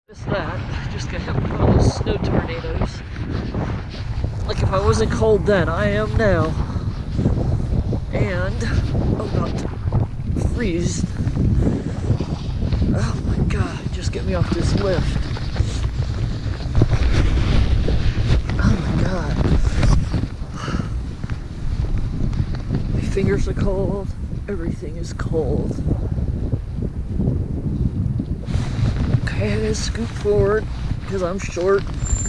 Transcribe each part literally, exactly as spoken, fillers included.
Just that, just got hit with one of those snow tornadoes. Like if I wasn't cold then, I am now. And I'm about to freeze. Oh my god, just get me off this lift. Oh my god. My fingers are cold. Everything is cold. Okay, I gotta scoot forward because I'm short.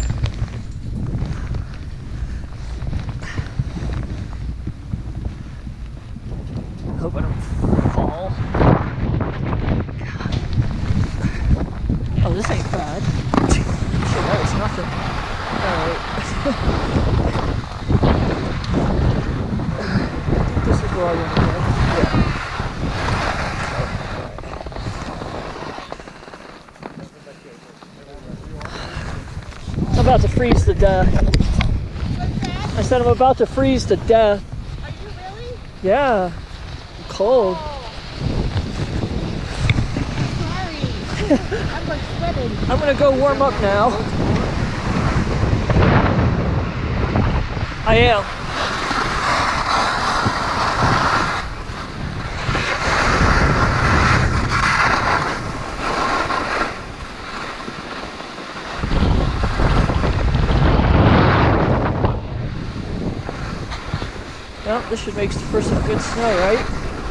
Hope I don't fall. God. Oh, this ain't bad. Shit, that was nothing. Alright. I think this is where I want to go. Yeah. I'm about to freeze to death. What's that? I said I'm about to freeze to death. Are you really? Yeah. I'm cold. Oh. Sorry. I'm like sweating. I'm gonna go warm up now. I am. Well, this should make for some good snow, right?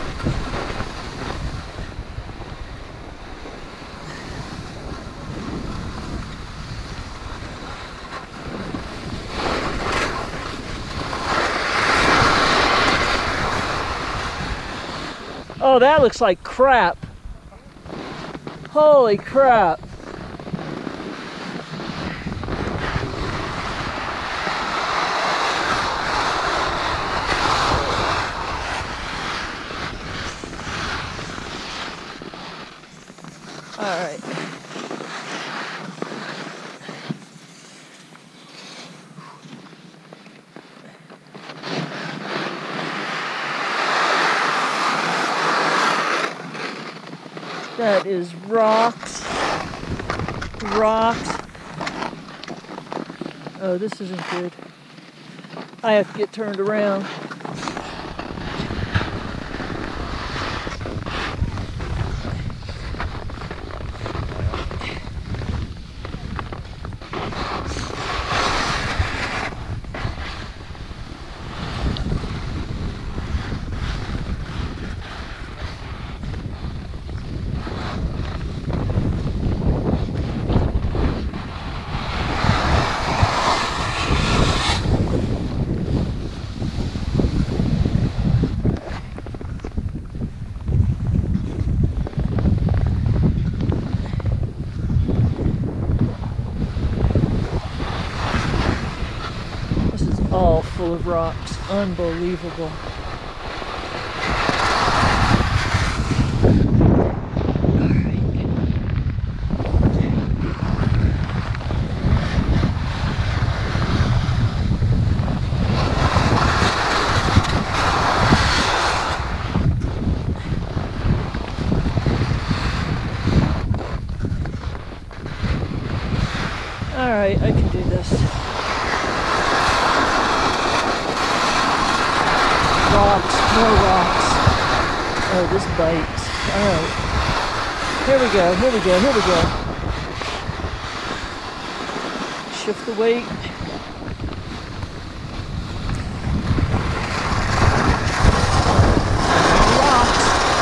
Oh, that looks like crap. Holy crap. All right. That is rocks. Rocks. Oh, this isn't good. I have to get turned around. All full of rocks. Unbelievable. All right, I can do this. Rocks, more rocks. Oh, this bites. Alright. Here we go, here we go, here we go. Shift the weight. Rocks.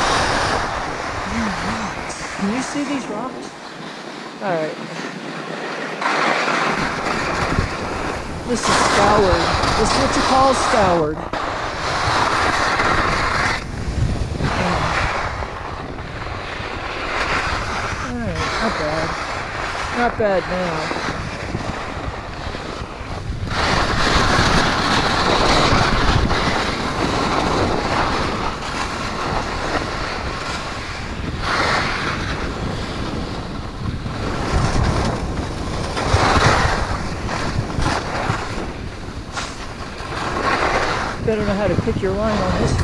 Oh, rocks. Can you see these rocks? Alright. This is scoured. This is what you call scoured. Not bad. Not bad now. Better know how to pick your line on this.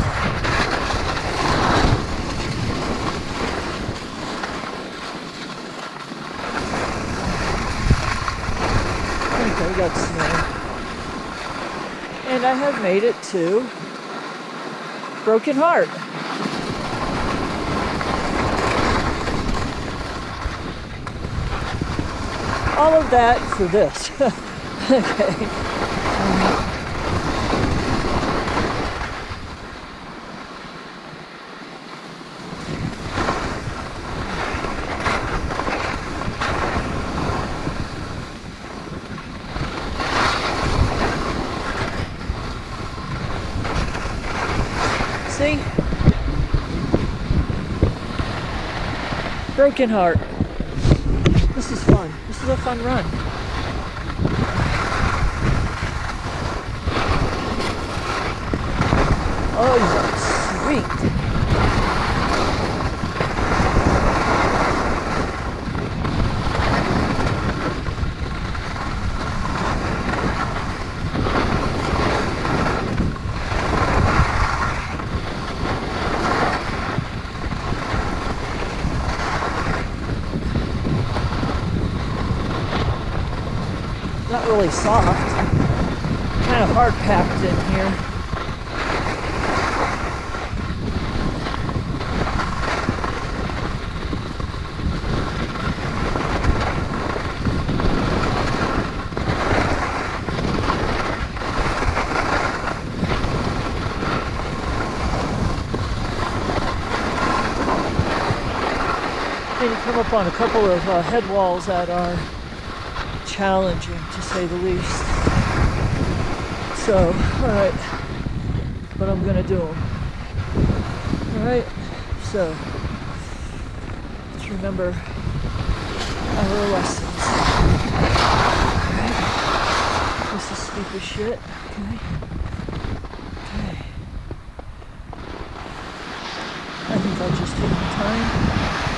we got snow. And I have made it to Broken Heart. All of that for this. Okay. Um, See? Broken Heart. This is fun. This is a fun run. Oh, sweet. Not really soft, kind of hard packed in here. Then you come up on a couple of uh, head walls that are challenging, to say the least. So, alright, but I'm gonna do them. Alright, so, let's remember our lessons. Alright, this is steep as shit. Okay. Okay. I think I'll just take my time.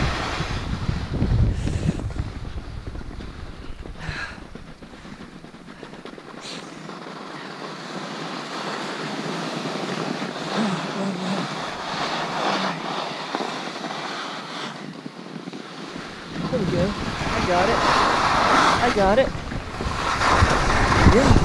There we go. I got it. I got it. Yeah.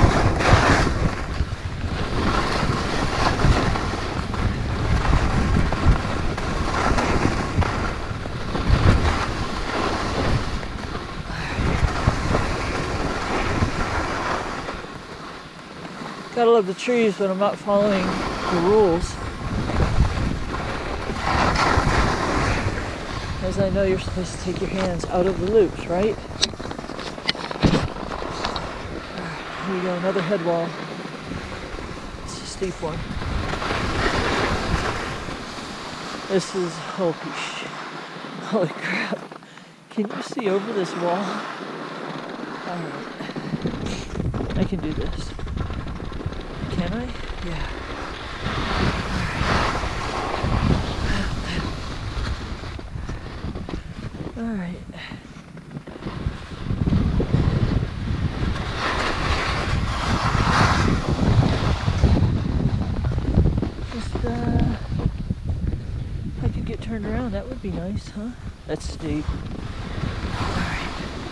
Gotta love the trees, but I'm not following the rules. As I know you're supposed to take your hands out of the loops, right? Here we go, another head wall. It's a steep one. This is, holy shit. Holy crap. Can you see over this wall? Alright. I can do this. Can I? Yeah. All right. Just, uh, if I could get turned around, that would be nice, huh? That's steep. All right.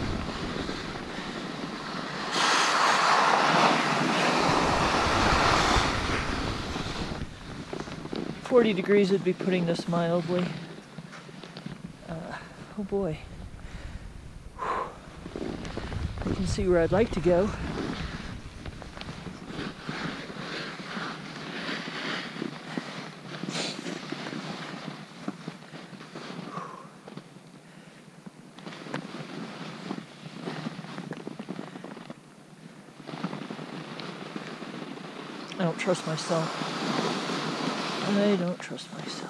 forty degrees would be putting this mildly. Oh boy. I can see where I'd like to go. I don't trust myself. I don't trust myself.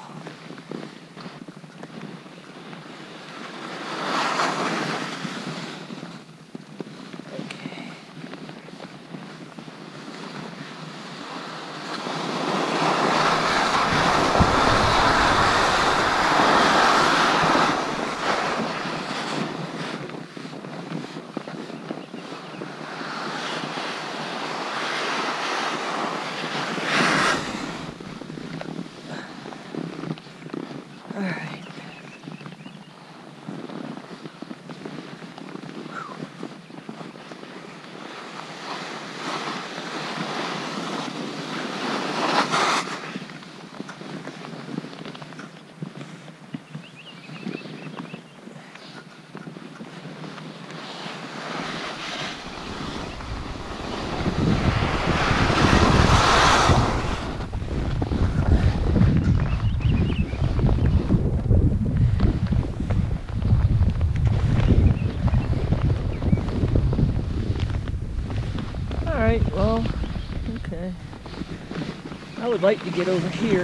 would like to get over here.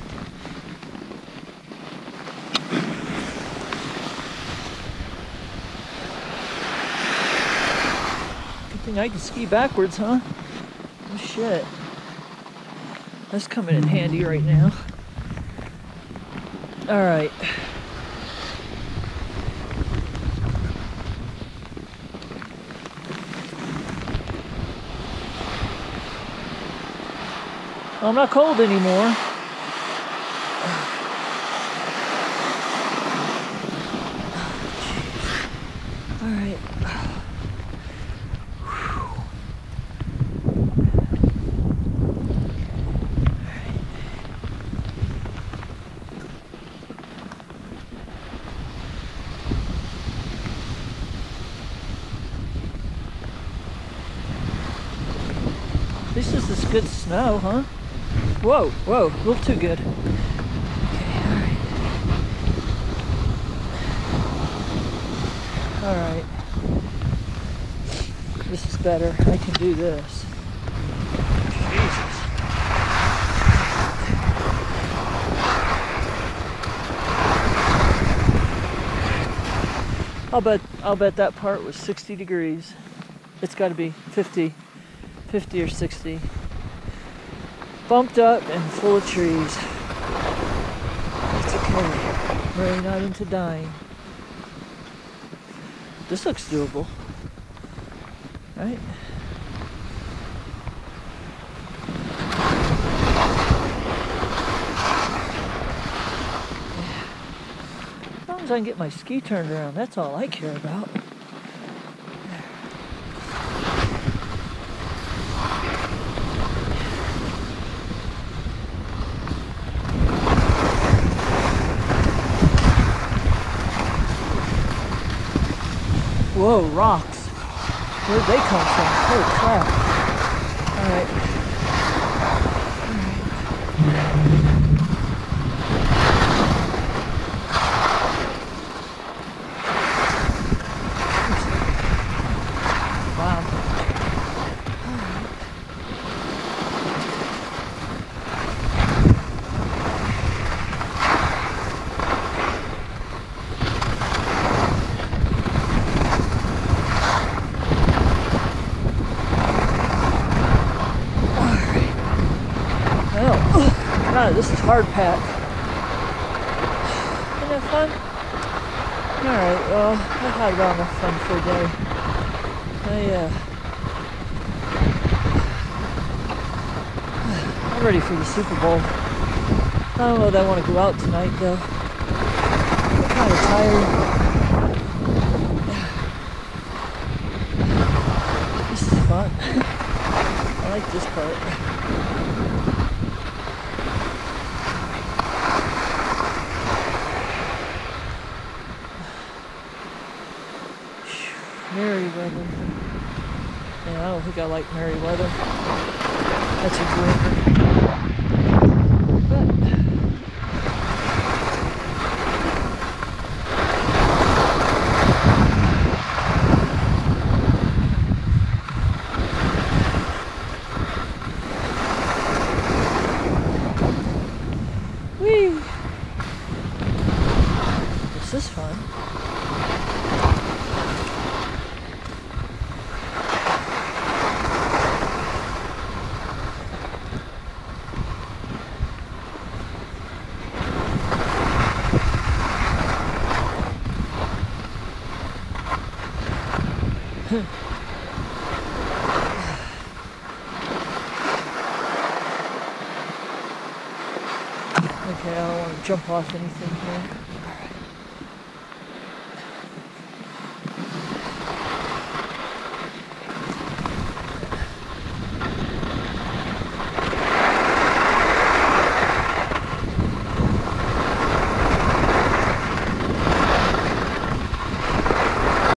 Good thing I can ski backwards, huh? Oh shit. That's coming in handy right now. Alright. Well, I'm not cold anymore. All right. This is this good snow, huh? Whoa, whoa, a little too good. Okay, alright. Alright. This is better. I can do this. Jesus. I'll bet I'll bet that part was sixty degrees. It's gotta be fifty. fifty or sixty. Bumped up and full of trees. It's okay. We're really not into dying. This looks doable. Right? As long as I can get my ski turned around, that's all I care about. Whoa, rocks. Where'd they come from? Holy crap. Alright. Wow. God, this is hard pack. Isn't that fun? Alright, well, I've had about enough fun for a day. I, uh, I'm ready for the Super Bowl. I don't know that I want to go out tonight, though. I'm kind of tired. This is fun. I like this part. Merriweather. Yeah, I don't think I like Merriweather. That's a drinker. But whee! This is fun. Okay, I don't want to jump off anything here.